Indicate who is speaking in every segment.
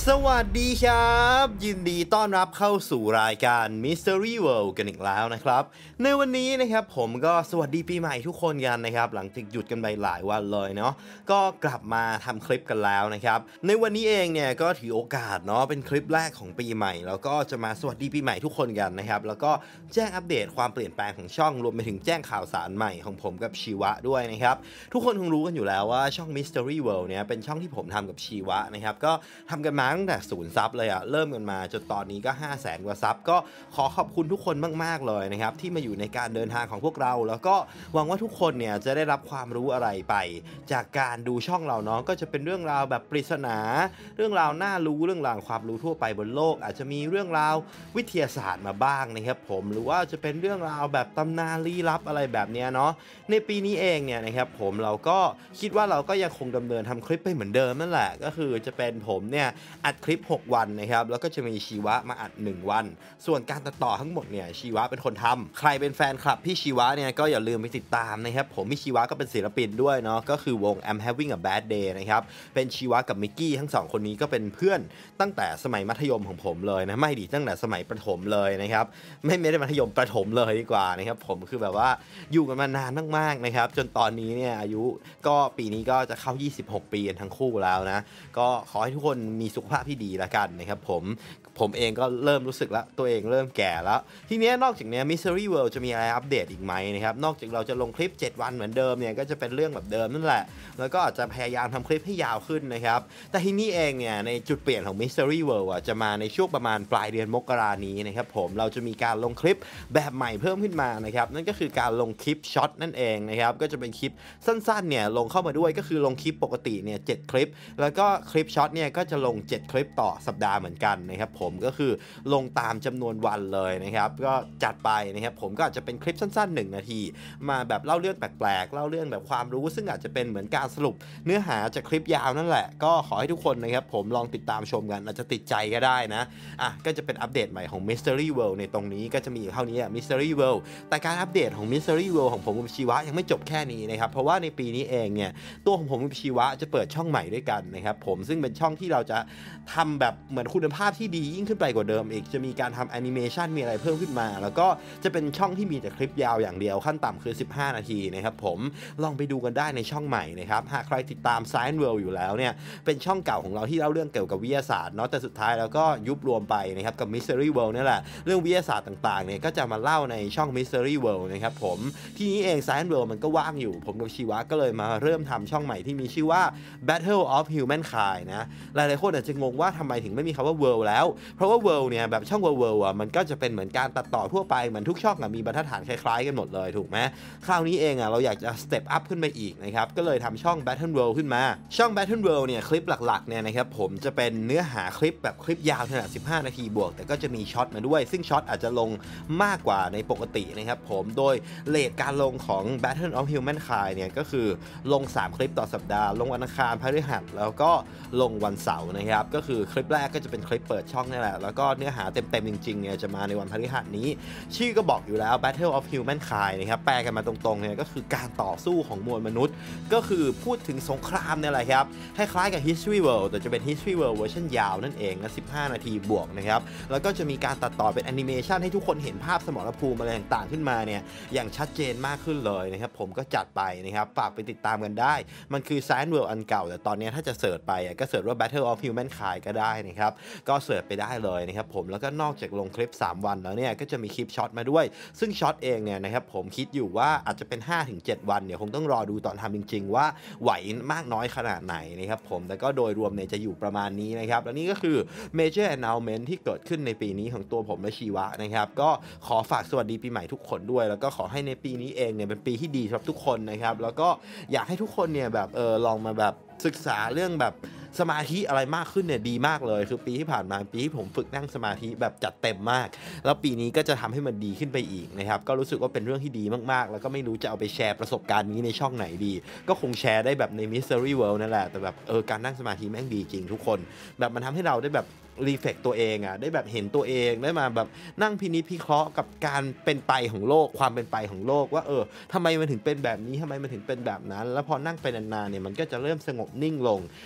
Speaker 1: สวัสดีครับยินดีต้อนรับเข้าสู่รายการ Mystery World กันอีกแล้วนะครับในวันนี้นะครับผมก็สวัสดีปีใหม่ทุกคนกันนะครับหลังจากหยุดกันไปหลายวันเลยเนาะก็กลับมาทำคลิปกันแล้วนะครับในวันนี้เองเนี่ยก็ถือโอกาสเนาะเป็นคลิปแรกของปีใหม่แล้วก็จะมาสวัสดีปีใหม่ทุกคนกันนะครับแล้วก็แจ้งอัปเดตความเปลี่ยนแปลงของช่องรวมไปถึงแจ้งข่าวสารใหม่ของผมกับชีวะด้วยนะครับทุกคนคงรู้กันอยู่แล้วว่าช่อง Mystery World เนี่ยเป็นช่องที่ผมทำกับชีวะนะครับก็ทำกันมาตั้งแต่0 ซับเลยอะเริ่มกันมาจนตอนนี้ก็ 500,000 กว่าซับก็ขอขอบคุณทุกคนมากๆเลยนะครับที่มาอยู่ในการเดินทางของพวกเราแล้วก็หวังว่าทุกคนเนี่ยจะได้รับความรู้อะไรไปจากการดูช่องเราเนาะก็จะเป็นเรื่องราวแบบปริศนาเรื่องราวน่ารู้เรื่องราวความรู้ทั่วไปบนโลกอาจจะมีเรื่องราววิทยาศาสตร์มาบ้างนะครับผมหรือว่าจะเป็นเรื่องราวแบบตำนานลี้ลับอะไรแบบนี้เนาะในปีนี้เองเนี่ยนะครับผมเราก็คิดว่าเราก็ยังคงดำเนินทำคลิปไปเหมือนเดิมนั่นแหละก็คือจะเป็นผมเนี่ยอัดคลิป6 วันนะครับแล้วก็จะมีชีวะมาอัด1 วันส่วนการตัดต่อทั้งหมดเนี่ยชีวะเป็นคนทำใครเป็นแฟนคลับพี่ชีวะเนี่ยก็อย่าลืมไปติดตามนะครับผมพี่ชีวะก็เป็นศิลปินด้วยเนาะก็คือวง I'm Having a Bad Day นะครับเป็นชีวะกับมิกกี้ทั้ง2คนนี้ก็เป็นเพื่อนตั้งแต่สมัยมัธยมของผมเลยนะไม่ดิตั้งแต่สมัยประถมเลยนะครับไม่ได้มัธยมประถมเลยดีกว่านะครับผมคือแบบว่าอยู่กันมานานมากๆนะครับจนตอนนี้เนี่ยอายุก็ปีนี้ก็จะเข้า26 ปีกันทั้งคู่แล้วนะก็ขอให้ทุกคนมีสุขภาพที่ดีละกันนะครับผมเองก็เริ่มรู้สึกแล้วตัวเองเริ่มแก่แล้วทีนี้นอกจากนี้ Mystery World จะมีอะไรอัปเดตอีกไหมนะครับนอกจากเราจะลงคลิป7 วันเหมือนเดิมเนี่ยก็จะเป็นเรื่องแบบเดิมนั่นแหละแล้วก็อาจจะพยายามทำคลิปให้ยาวขึ้นนะครับแต่ทีนี้เองเนี่ยในจุดเปลี่ยนของ Mystery World จะมาในช่วงประมาณปลายเดือนมกรานี้นะครับผมเราจะมีการลงคลิปแบบใหม่เพิ่มขึ้นมานะครับนั่นก็คือการลงคลิปช็อตนั่นเองนะครับก็จะเป็นคลิปสั้นๆเนี่ยลงเข้ามาด้วยก็คือลงคลิปปกติเนี่ย7 คลิปแล้วก็คลิปช็อตเนี่ยก็จะลง7 คลิปต่อสัปดาห์เหมือนกันนะครับผมก็คือลงตามจำนวนวันเลยนะครับก็จัดไปนะครับผมก็อาจจะเป็นคลิปสั้นๆ1 นาทีมาแบบเล่าเรื่องแปลกๆเล่าเรื่องแบบความรู้ซึ่งอาจจะเป็นเหมือนการสรุปเนื้อหาจากคลิปยาวนั่นแหละก็ขอให้ทุกคนนะครับผมลองติดตามชมกันอาจจะติดใจก็ได้นะก็จะเป็นอัปเดตใหม่ของ Mystery World ในตรงนี้ก็จะมีเท่านี้Mystery World แต่การอัปเดตของ Mystery World ของผมกับชีวะยังไม่จบแค่นี้นะครับเพราะว่าในปีนี้เองเนี่ยตัวของผมกับชีวะจะเปิดช่องใหม่ด้วยกันนะครับผมซึ่งเป็นช่องที่เราจะทำแบบเหมือนคุณภาพที่ดียิ่งขึ้นไปกว่าเดิมอีกจะมีการทำแอนิเมชันมีอะไรเพิ่มขึ้นมาแล้วก็จะเป็นช่องที่มีแต่คลิปยาวอย่างเดียวขั้นต่ำคือ15 นาทีนะครับผมลองไปดูกันได้ในช่องใหม่นะครับหากใครติดตาม Science World อยู่แล้วเนี่ยเป็นช่องเก่าของเราที่เล่าเรื่องเกี่ยวกับวิทยาศาสตร์เนาะแต่สุดท้ายแล้วก็ยุบรวมไปนะครับกับ Mystery World นี่แหละเรื่องวิทยาศาสตร์ต่างๆเนี่ยก็จะมาเล่าในช่อง Mystery World นะครับผมทีนี้เอง Science World มันก็ว่างอยู่ผมกับชีวะก็เลยมาเริ่มทำช่องใหม่ที่มีชื่อว่า Battle of Humankind นะหลายๆคนอาจจะงงว่าทำไมถึงไม่มีคำว่า World แล้วเพราะว่า World เนี่ยแบบช่อง World มันก็จะเป็นเหมือนการตัดต่อทั่วไปเหมือนทุกช่องมีบรรทัดฐานคล้ายๆกันหมดเลยถูกไหมคราวนี้เองเราอยากจะ step up ขึ้นไปอีกนะครับก็เลยทำช่อง Battle World ขึ้นมาช่อง Battle World เนี่ยคลิปหลักๆเนี่ยนะครับผมจะเป็นเนื้อหาคลิปแบบคลิปยาวขนาด15 นาทีบวกแต่ก็จะมีช็อตมาด้วยซึ่งช็อตอาจจะลงมากกว่าในปกตินะครับผมโดยเรทการลงของ Battle of Humankind เนี่ยก็คือลง3 คลิปต่อสัปดาห์ลงวันอังคารพฤหัสแล้วก็ลงวันเสาร์นะครับก็คือคลิปแรกก็จะเป็นคลิปเปิดช่องนี่แหละแล้วก็เนื้อหาเต็มๆจริงๆเนี่ยจะมาในวันพฤหัสนี้ชื่อก็บอกอยู่แล้ว Battle of Humankind นะครับแปลกันมาตรงๆเนี่ยก็คือการต่อสู้ของมวลมนุษย์ก็คือพูดถึงสงครามเนี่ยแหละครับคล้ายๆกับ History World แต่จะเป็น History World เวอร์ชันยาวนั่นเองนะ15 นาทีบวกนะครับแล้วก็จะมีการตัดต่อเป็นแอนิเมชันให้ทุกคนเห็นภาพสมรภูมิอะไรต่างๆขึ้นมาเนี่ยอย่างชัดเจนมากขึ้นเลยนะครับผมก็จัดไปนะครับฝากไปติดตามกันได้มันคือ Science World อันเก่าแต่ตอนนี้ถ้าจะเสิร์ชไปก็เสิร์ชว่า Battle of Humankind ก็ได้นะครับก็เสิร์ชไปได้เลยนะครับผมแล้วก็นอกจากลงคลิป3 วันแล้วเนี่ยก็จะมีคลิปช็อตมาด้วยซึ่งช็อตเองเนี่ยนะครับผมคิดอยู่ว่าอาจจะเป็น 5-7 วันเนี่ยคงต้องรอดูตอนทำจริงๆว่าไหวมากน้อยขนาดไหนนะครับผมแต่ก็โดยรวมเนี่ยจะอยู่ประมาณนี้นะครับและนี่ก็คือ Major Announcement ที่เกิดขึ้นในปีนี้ของตัวผมและชีวะนะครับก็ขอฝากสวัสดีปีใหม่ทุกคนด้วยแล้วก็ขอให้ในปีนี้เองเนี่ยเป็นปีที่ดีสำหรับทุกคนนะครับแล้วก็อยากให้ทุกคนเนี่ยแบบลองมาแบบศึกษาเรื่องแบบสมาธิอะไรมากขึ้นเนี่ยดีมากเลยคือปีที่ผ่านมาปีที่ผมฝึกนั่งสมาธิแบบจัดเต็มมากแล้วปีนี้ก็จะทำให้มันดีขึ้นไปอีกนะครับก็รู้สึกว่าเป็นเรื่องที่ดีมากๆแล้วก็ไม่รู้จะเอาไปแชร์ประสบการณ์นี้ในช่องไหนดีก็คงแชร์ได้แบบใน Mystery World นั่นแหละแต่แบบการนั่งสมาธิแม่งดีจริงทุกคนแบบมันทำให้เราได้แบบ รีเฟกตัวเองได้แบบเห็นตัวเองได้มาแบบนั่งพินิจพิเคราะห์กับการเป็นไปของโลกความเป็นไปของโลกว่าทำไมมันถึงเป็นแบบนี้ทำไมมันถึงเป็นแบบนั้นแล้วพอนั่งไปนานๆเนี่ยมันก็จะเริ่มสงบนิ่งลงทำให้จิตใจ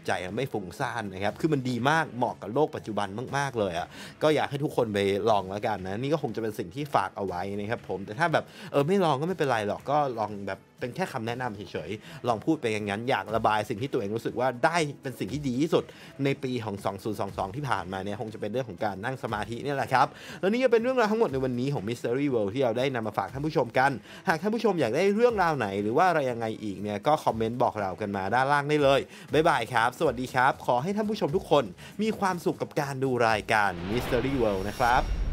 Speaker 1: ใจไม่ฟุ้งซ่านนะครับคือมันดีมากเหมาะกับโลกปัจจุบันมากๆเลยก็อยากให้ทุกคนไปลองแล้วกันนะนี่ก็คงจะเป็นสิ่งที่ฝากเอาไว้นะครับผมแต่ถ้าแบบไม่ลองก็ไม่เป็นไรหรอกก็ลองแบบเป็นแค่คำแนะนำเฉยๆลองพูดไปอย่างนั้นอยากระบายสิ่งที่ตัวเองรู้สึกว่าได้เป็นสิ่งที่ดีที่สุดในปีของ2022ที่ผ่านมาเนี่ยคงจะเป็นเรื่องของการนั่งสมาธินี่แหละครับแล้วนี่ก็เป็นเรื่องราวทั้งหมดในวันนี้ของ Mystery World ที่เราได้นำมาฝากท่านผู้ชมกันหากท่านผู้ชมอยากได้เรื่องราวไหนหรือว่าอะไรยังไงอีกเนี่ยก็คอมเมนต์บอกเรากันมาด้านล่างได้เลยบ๊ายบายครับสวัสดีครับขอให้ท่านผู้ชมทุกคนมีความสุขกับการดูรายการ Mystery World นะครับ